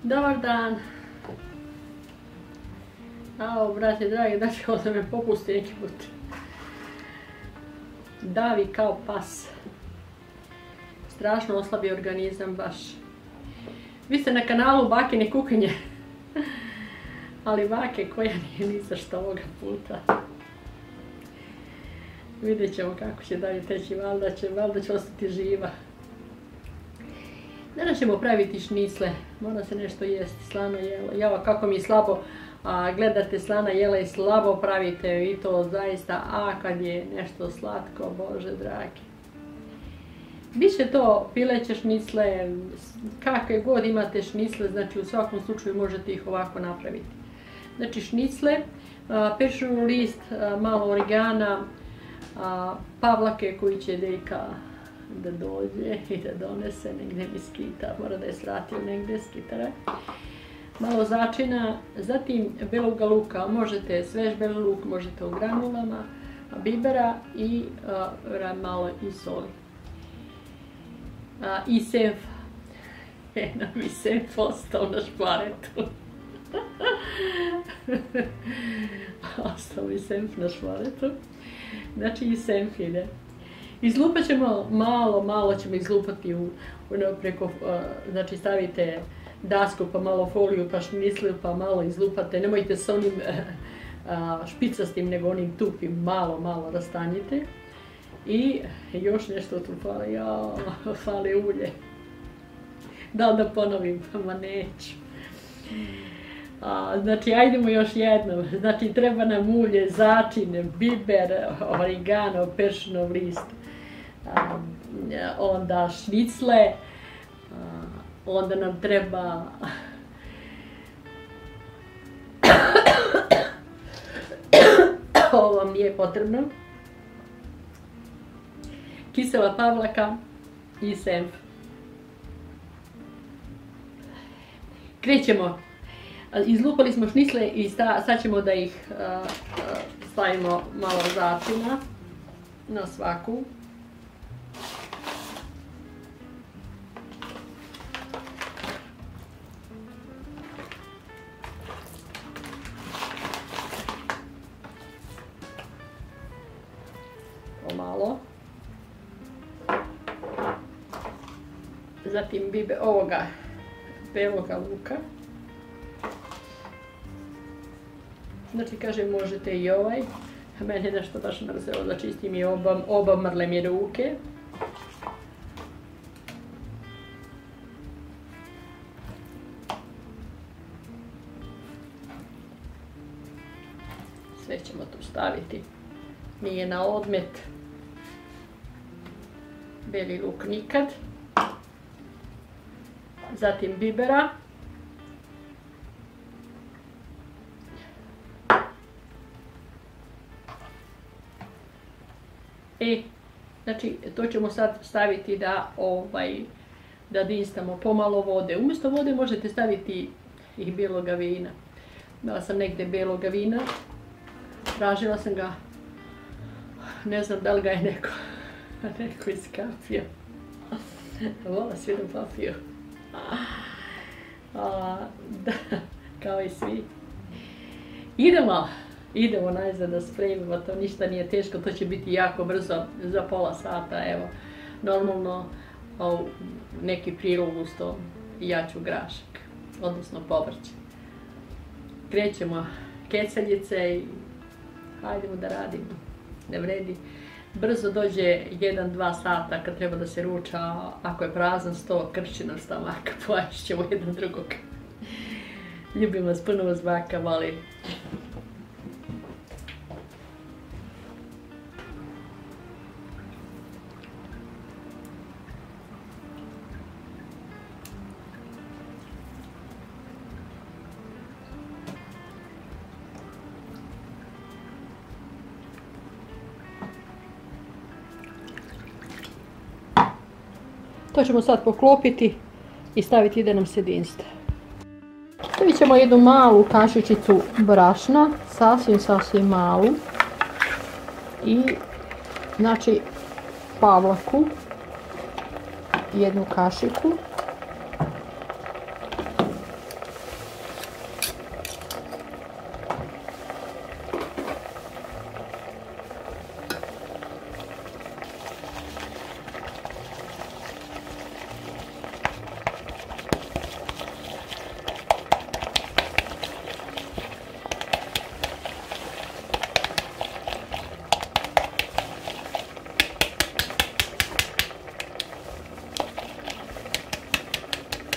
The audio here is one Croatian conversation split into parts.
Dobar dan. Ao, brate dragi, da će ovo da me popusti neki put. Davi kao pas. Strašno oslabi organizam baš. Vi ste na kanalu Bakine kuhinje. Ali bake koja nije ni za što ovoga puta. Vidjet ćemo kako će dalje teći, valjda će ostati živa. Danas ćemo praviti šnicle, mora se nešto jesti, slano jelo. Java kako mi slabo gledate slana jela i slabo pravite i to zaista, a kad je nešto slatko, Bože dragi. Biće to pileće šnicle, kakve god imate šnicle, znači u svakom slučaju možete ih ovako napraviti. Znači šnicle, pečeni list, malo origana, pavlake koji će deka da dođe i da donese, negdje mi skita, mora da je sratio negdje skitara. Malo začina, zatim beloga luka, možete svež beli luk, možete u granulama, bibera i malo i soli. I senf, nam i senf ostao na šparetu. Ostao mi senf na šparetu. Znači i senf ide. Izlupat ćemo, malo ćemo izlupati preko, znači stavite dasku pa malo foliju pa šniclu pa malo izlupate. Nemojte s onim špicastim nego onim tupim, malo rastanjite. I još nešto tu fali, fali ulje. Da ponovim, ma neću. Znači, ajdemo još jednom. Znači, treba nam ulje, začine, biber, origano, pečenov list, onda šnicle, onda nam treba ovo vam nije potrebno, kisela pavlaka i senf. Krećemo. Izlupali smo šnicle i sad ćemo da ih stavimo malo začina na svaku. Pomalo. Zatim ovoga beloga luka. Znači, kažem, možete i ovaj. Mene je nešto baš mrzelo da čistim i oba mrle mi ruke. Sve ćemo tu staviti. Nije na odmet. Beli luk nikad. Zatim bibera. Znači, to ćemo sad staviti da dinstamo pomalo vode. Umjesto vode možete staviti i bijeloga vina. Imala sam negdje bijeloga vina. Tražila sam ga. Ne znam da li ga je neko iskapio. Vola svijedom papio. Kao i svi. Idemo najzad da spremimo, to ništa nije teško, to će biti jako brzo, za pola sata, evo. Normalno, neki prilog uz to jaču grašak, odnosno povrće. Krećemo keceljice i hajdemo da radimo, ne vredi. Brzo dođe 1-2 sata kad treba da se ruča, ako je prazan sto, kršće nam stomaka, poješćemo jedan drugog. Ljubim vas, puno vas baka, volim. To ćemo sad poklopiti i staviti da nam se dinste. Stavit ćemo jednu malu kašičicu brašna, sasvim malu. I znači pavlaku, jednu kašiku.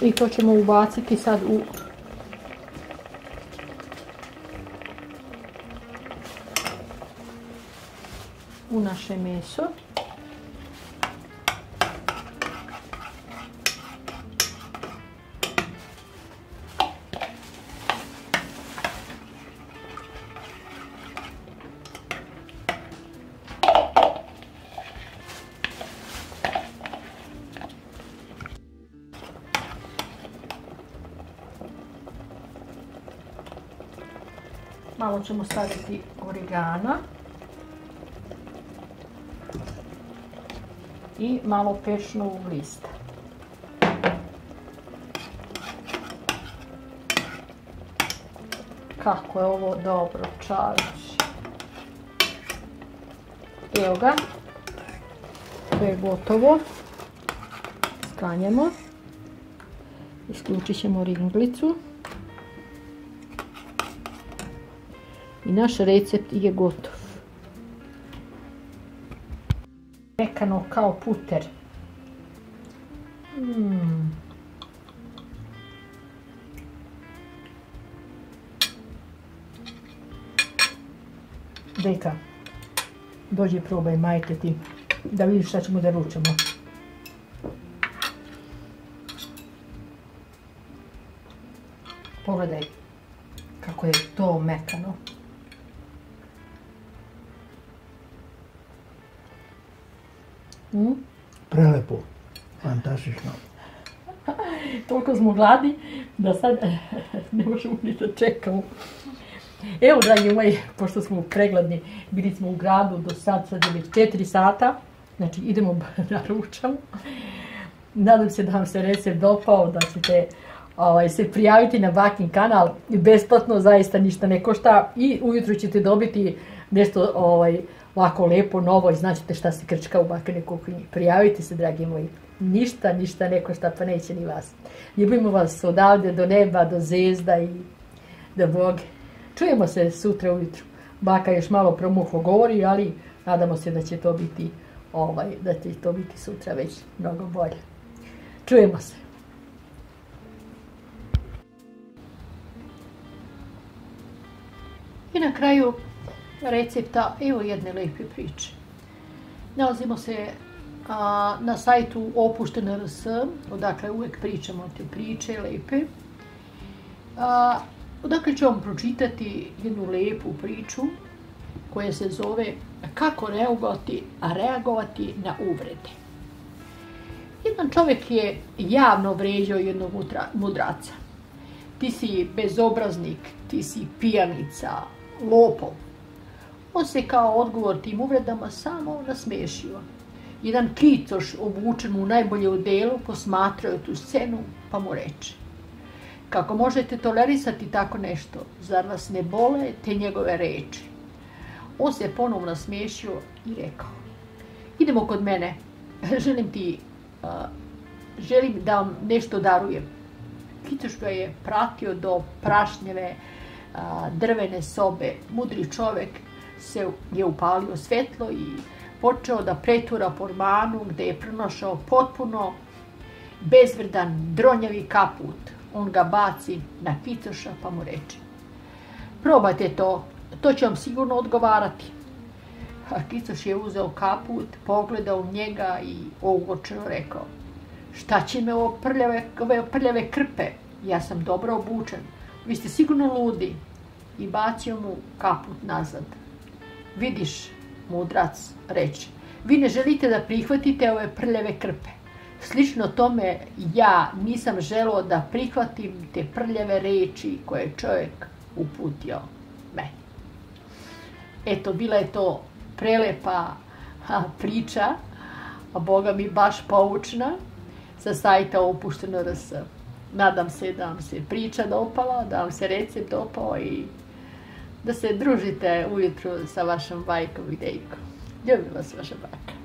i to ćemo ubaciti sad u naše meso. Malo ćemo staviti origana i malo peršnovog lista. Kako je ovo dobro, čaveći. Evo ga. To je gotovo. Skanjemo. Isključit ćemo ringlicu. I naš recept je gotov. Mekano kao puter. Deka, dođi probaj, majke ti, da vidiš šta ćemo da ručamo. Pogledaj kako je to mekano. Prelepo, fantastično. Toliko smo gladni da sad ne možemo ni da čekamo. Evo, dragi moji, pošto smo pregladni, bili smo u gradu do sad je već 4 sata, znači idemo na ručamo. Nadam se da vam se recept dopao, da ćete se prijaviti na Bakin kanal, besplatno, zaista ništa ne košta i ujutro ćete dobiti nešto ovako lepo, novo i znaćete šta se krčka u Bakinoj kuhinji. Prijavite se, dragi moji. Ništa ne košta, pa neće ni vas. Ljubimo vas odavde do neba, do zvezda i do Boga. Čujemo se sutra ujutru. Baka još malo promuho govori, ali nadamo se da će to biti sutra već mnogo bolje. Čujemo se. I na kraju recepta, evo jedne lepe priče. Nalazimo se na sajtu Opuštena.rs, odakle uvek pričamo te priče lepe. Odakle ću vam pročitati jednu lepu priču koja se zove Kako reagovati na uvrede. Jedan čovjek je javno vređao jednog mudraca. Ti si bezobraznik, ti si pijanica, lopov. On se kao odgovor tim uvredama samo nasmešio. Jedan kicoš obučen u najbolje odelu posmatrao je tu scenu pa mu reče: kako možete tolerisati tako nešto? Zar vas ne bole te njegove reči? On se ponovno nasmešio i rekao: idemo kod mene, želim da vam nešto darujem. Kicoš ga je pratio do prašnjeve drvene sobe. Mudri čovjek se je upalio svetlo i počeo da pretura po ormanu gdje je pronašao potpuno bezvredan dronjavi kaput. On ga baci na kicoša pa mu reče: probajte to će vam sigurno odgovarati. A kicoš je uzeo kaput, pogledao u njega i ogorčeno rekao: šta će me ove prljave krpe? Ja sam dobro obučen. Vi ste sigurno ludi. I bacio mu kaput nazad. Vidiš, mudrac reče, vi ne želite da prihvatite ove prljave krpe. Slično tome ja nisam želeo da prihvatim te prljave reči koje je čovjek uputio meni. Eto, bila je to prelepa priča, a Boga mi baš poučna, sa sajta Opuštena.rs. Nadam se da vam se priča dopala, da vam se recept dopao i da se družite ujutru sa vašom bajkom i dejkom. Ljubim vas, vaša bajka.